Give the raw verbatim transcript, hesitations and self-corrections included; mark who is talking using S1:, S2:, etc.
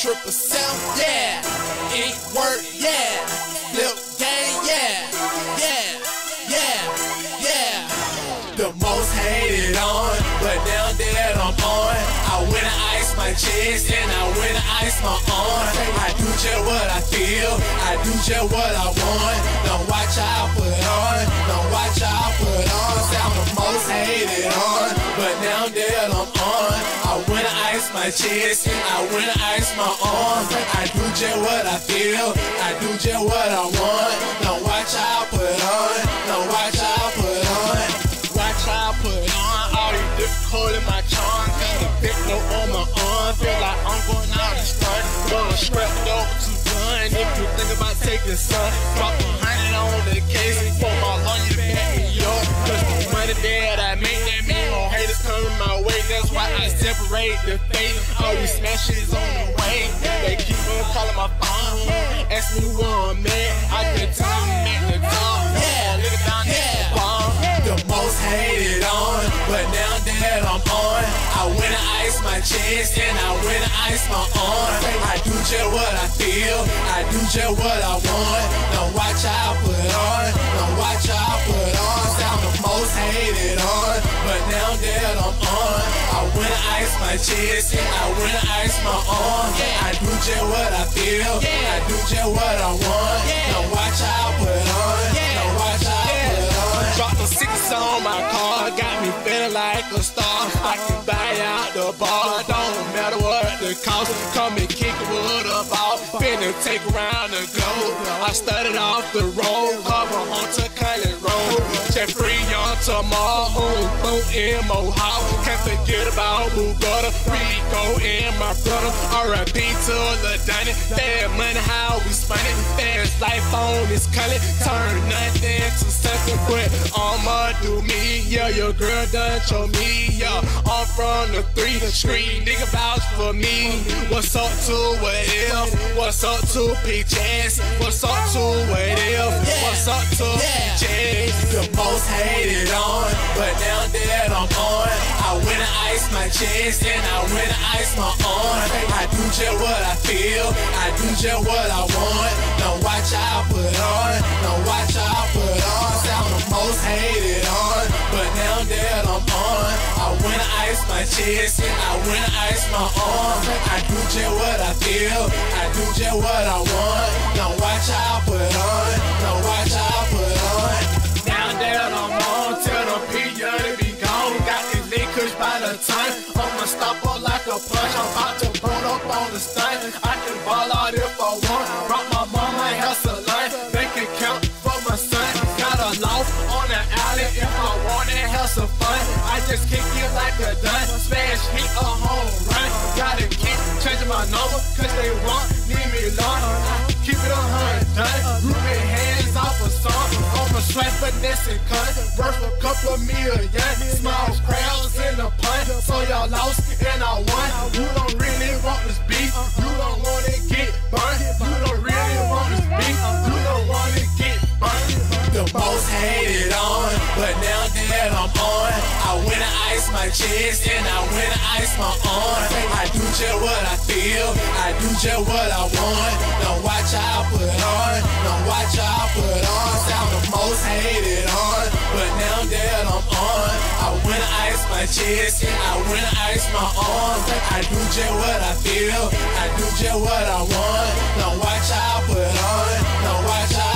S1: triple sound, yeah. Ink work, yeah. Flip game, yeah. Yeah, yeah, yeah. The most hated on, but now that I'm on, I went and ice my chest and I went and ice my arm. I do just what I feel, I do just what I want. Don't watch how I put on, don't watch how I put on. Sound the most hated on, but now that I'm on, I went and ice my chest and I went and ice my arm. I do just what I feel, I do just what I want. Don't watch how I put on, don't watch how I put on. Watch how I put on, all these different cold in my charm. Got a big note on my arm, feel like I'm going out and start. Gonna strap it over to gun. If you think about taking some, drop a hundred on the case for my lawyer to back me up. Cause the money that I make, that mean more haters coming my way. That's why I separate the fate. All these smash shit is on the way. They keep on calling my phone, ask me where I'm at. I can tell them at the top. Yeah, look down there. The most hated on, but now that I'm on, I went and ice my chest and I went and ice my arm. I do just what I feel, I do just what I want. Don't watch how I put on, don't watch how I put on. Sound the most hated on, but now that I'm on, I went and ice my chest and I went and ice my arm. I do just what I feel, I do just what I want. Don't watch how I put on, don't watch how I put on. Drop the six on my car, got me feeling like a star. I can buy out the bar, don't matter what the cost. Come and kick it with a ball, finna take around the globe. I started off the road, cover onto Cullen Road. Jeffrey on tomorrow, boom in Mohawk. Can't forget about Bugatti, Rico and my brother. R I P to the Dunny, bad money how we spun it. Fast life on this Cullen, turn nothing to something, but I'ma do me, yeah. Your girl done show me, yeah. I'm from the three street, nigga vouch for me. What's up to what if? What's up to P J S? What's up to what if? What's up to P J S? The most hated on, but now that I'm on, I went and ice my chest and I went and ice my arm. I do just what I feel, I do just what I want. Don't watch how I put on, don't watch how I put on. Sound the most hated on, but now that I'm on, I went and ice my chest and I went and ice my arm. I do just what I feel, I do just what I want. Don't watch how I put on, don't watch how I put on. Now that I'm on, tell the P to be gone. Got these liquors by the time, I'ma stop her like a punch. I'm about to burn up on the stunt. I can ball out if I want, rock my mama hair salon. They can count for my son. Got a loft on the alley if I want it, have some fun. I just kick it like a dun, smash hit a home run. Gotta keep changing my number, cause they want, need me long. Keep it a hundred done, Ruben hands off a song. I'm a swipe finesse and cut, worth a couple of million. Small crowds in the punt, so y'all lost and I won. You don't really want this beef, you don't wanna get burnt. You don't really want this beef, you don't wanna get burnt. The most hated on, but now that I'm on, I went and ice my chest and I went and ice my arm. I do just what I feel, I do just what I want. Don't watch how I put on, don't watch how I put on. Sound the most hated on, but now that I'm on, I went and ice my chest and I went and ice my arm. I do just what I feel, I do just what I want. Don't watch how I put on, don't watch how